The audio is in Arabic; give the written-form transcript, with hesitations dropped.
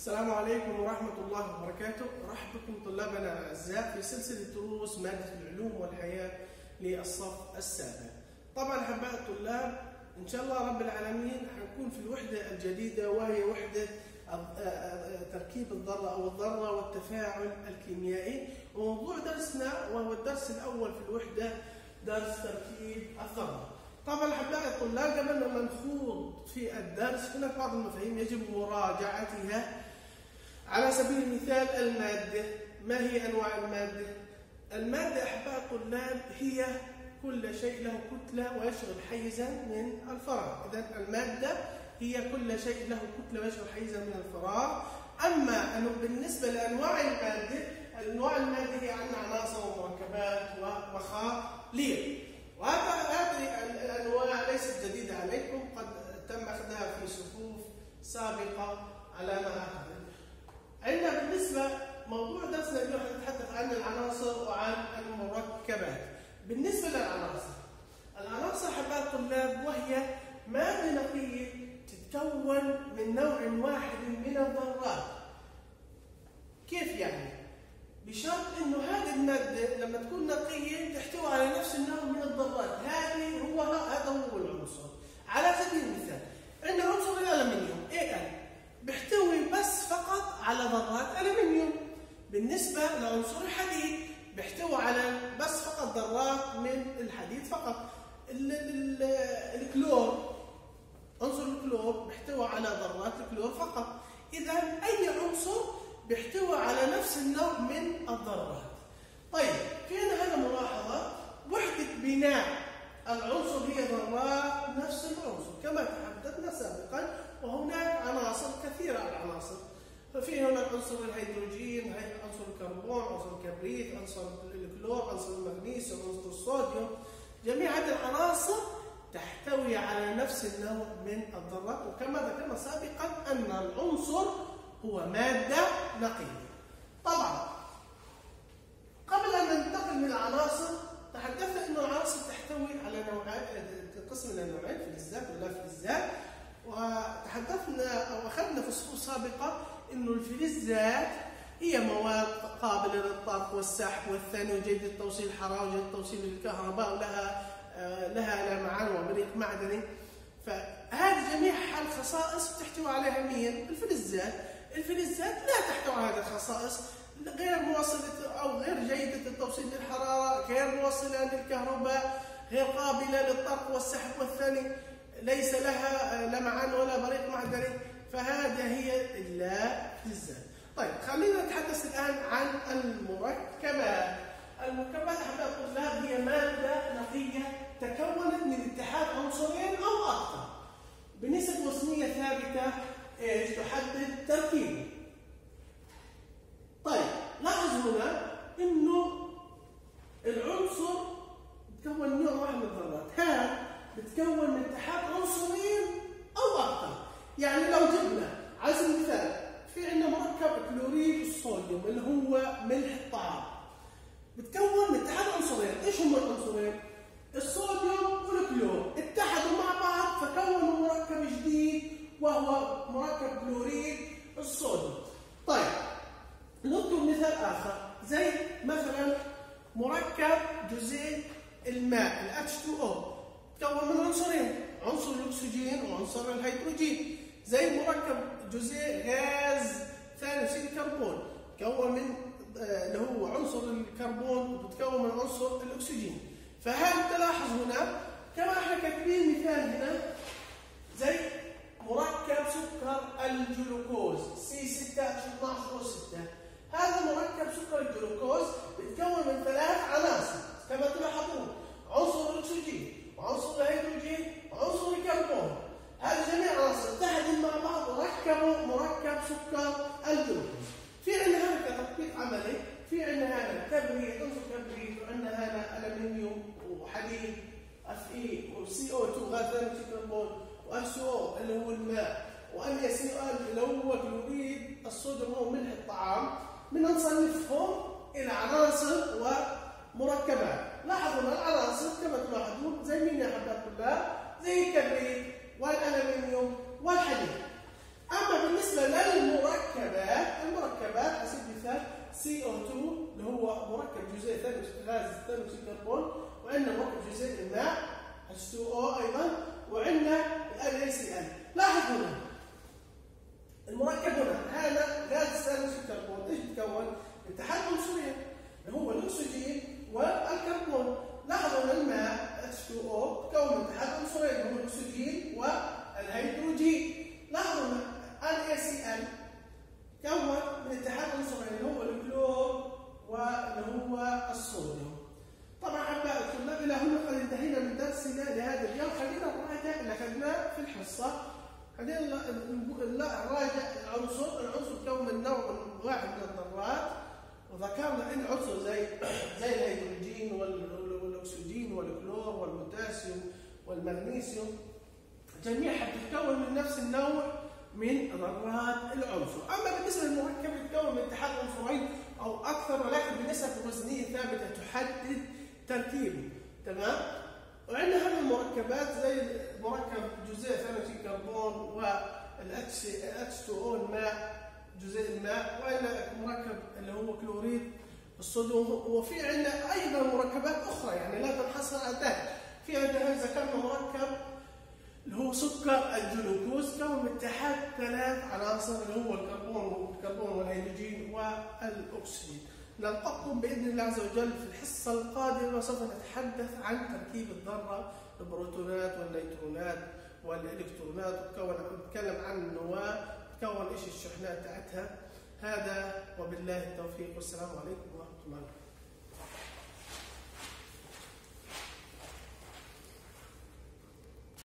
السلام عليكم ورحمة الله وبركاته. أرحب بكم طلابنا الأعزاء في سلسلة دروس مادة العلوم والحياة للصف السابع. طبعا أحباء الطلاب إن شاء الله رب العالمين حنكون في الوحدة الجديدة وهي وحدة تركيب الذرة أو الذرة والتفاعل الكيميائي، وموضوع درسنا وهو الدرس الأول في الوحدة درس تركيب الذرة. طبعا أحباء الطلاب قبل ما نخوض في الدرس هناك بعض المفاهيم يجب مراجعتها. على سبيل المثال المادة، ما هي أنواع المادة؟ المادة أحباء الطلاب هي كل شيء له كتلة ويشغل حيزا من الفراغ. إذن المادة هي كل شيء له كتلة ويشغل حيزا من الفراغ. أما أنه بالنسبة لأنواع المادة، أنواع المادة هي عندنا عناصر ومركبات ومخاليق، وهذه الأنواع ليست جديدة عليكم، قد تم أخذها في صفوف سابقة على ما أعتقد. عندنا بالنسبة موضوع درسنا اليوم نتحدث عن العناصر وعن المركبات. بالنسبة للعناصر، العناصر أحباء الطلاب وهي مادة نقية تتكون من نوع واحد من الذرات. كيف يعني؟ بشرط انه هذه الماده لما تكون نقيه تحتوي على نفس النوع من الذرات. هذا هو العنصر. على سبيل المثال عندنا عنصر الالمنيوم Al بيحتوي بس فقط على ذرات الومنيوم. بالنسبه لعنصر الحديد بيحتوي على بس فقط ذرات من الحديد فقط. الكلور، عنصر الكلور بيحتوي على ذرات الكلور فقط. اذا اي عنصر بيحتوي على نفس النوع من الذرات. طيب في هنا ملاحظه، وحده بناء العنصر هي ذرات نفس العنصر كما تحدثنا سابقا، وهناك عناصر كثيره العناصر. ففي هنا عنصر الهيدروجين، عنصر الكربون، عنصر الكبريت، عنصر الكلور، عنصر المغنيسيوم، عنصر الصوديوم. جميع هذه العناصر تحتوي على نفس النوع من الذرات، وكما ذكرنا سابقا ان العنصر هو مادة نقية. طبعا قبل أن ننتقل من العناصر تحدثنا أن العناصر تحتوي على نوعين، تنقسم إلى نوعين، فلزات ولا فلزات. وتحدثنا أو أخذنا في صفوف سابقة أن الفلزات هي مواد قابلة للطرق والسحب والثاني وجيدة توصيل الحرارة وجيدة توصيل الكهرباء ولها لمعان وبريق معدني. فهذه جميع الخصائص تحتوي عليها مين؟ الفلزات. الفلزات لا تحتوي على هذه الخصائص، غير موصلة أو غير جيدة التوصيل للحرارة، غير موصلة للكهرباء، غير قابلة للطرق والسحب والثاني ليس لها لمعان ولا بريق معدني. فهذه هي الفلزات. طيب خلينا نتحدث الآن عن المركبات. المركبات أحباء الطلاب هي مادة نقية تكونت من اتحاد عنصرين أو أكثر بنسب وزنية ثابتة تحدد تركيبه. طيب لاحظ هنا انه العنصر بتكون من نوع واحد من الذرات، هذا بتكون من اتحاد عنصرين او اكثر. يعني لو جبنا على سبيل المثال في عندنا مركب كلوريد الصوديوم اللي هو ملح الطعام، بتكون من اتحاد عنصرين. ايش هم العنصرين؟ الصوديوم والكلور اتحدوا مع بعض فكونوا مركب جديد وهو مركب كلوريد الصوديوم. طيب نذكر مثال آخر زي مثلا مركب جزيء الماء ال H2O تكون من عنصرين، عنصر الأكسجين وعنصر الهيدروجين. زي مركب جزيء غاز ثاني أكسيد الكربون تكون من اللي هو عنصر الكربون وبتكون من عنصر الأكسجين. فهل تلاحظ هنا كما احنا كاتبين مثال هنا زي مركب سكر الجلوكوز C6H12O6. هذا مركب سكر الجلوكوز بيتكون من 3 عناصر كما تلاحظون، عنصر الاكسجين وعنصر الهيدروجين وعنصر الكربون. هذه جميع عناصر اتحدوا مع بعض وركبوا مركب سكر الجلوكوز. في عندنا هذا كتطبيق عملي، في عندنا هذا كبريت، عنصر كبريت، وعندنا هذا الومنيوم وحديد Fe وCO2 غاز ثاني اكسيد الكربون، وH2O اللي هو الماء، وNaCl اللي هو كلوريد الصوديوم هو ملح الطعام. بدنا نصنفهم الى عناصر ومركبات. لاحظوا العناصر كما تلاحظون زي مين يا احباب الطلاب؟ زي الكبريت والالمنيوم والحديد. اما بالنسبه للمركبات، المركبات على سبيل المثال CO2 اللي هو مركب جزيء غاز ثاني اكسيد الكربون، وعندنا مركب جزيء الماء H2O ايضا، وعندنا NaCl. لاحظ هنا المركب هنا هذا غاز ثاني اكسيد الكربون ايش يتكون؟ من اتحاد عنصرين اللي هو الاكسجين والكربون. لاحظوا ان الماء H2O تكون من اتحاد عنصرين اللي هو الاكسجين والهيدروجين. لاحظوا NaCl تكون من اتحاد عنصرين اللي هو الكلور واللي هو الصوديوم. طبعا احبائي الطلاب الى هنا قد انتهينا من درسنا لهذا اليوم. خلينا نراجع اللي اخذناه في الحصه. خلينا نراجع العنصر يتكون من نوع واحد من الذرات، وذكرنا ان عنصر زي الهيدروجين والاكسجين والكلور والبوتاسيوم والمغنيسيوم جميعها تتكون من نفس النوع من ذرات العنصر. اما بالنسبه للمركب يتكون من اتحاد عنصرين او اكثر، ولكن بنسب وزنيه ثابته تحدد تركيبه. تمام؟ وعندنا هذه المركبات زي مركب جزيء ثاني اكسيد الكربون H2O الماء جزيء الماء، وعندنا مركب اللي هو كلوريد الصوديوم، وفي عندنا ايضا مركبات اخرى يعني لا تنحصر على ذلك. في عندنا ذكرنا مركب اللي هو سكر الجلوكوز كون من اتحاد ثلاث عناصر اللي هو الكربون والهيدروجين والاكسجين. نلقاكم باذن الله عز وجل في الحصه القادمه، وسوف نتحدث عن تركيب الذره، البروتونات والنيوترونات والالكترونات، ونتكلم عن النواه، تكون ايش الشحنات تاعتها. هذا وبالله التوفيق، والسلام عليكم ورحمه الله وبركاته.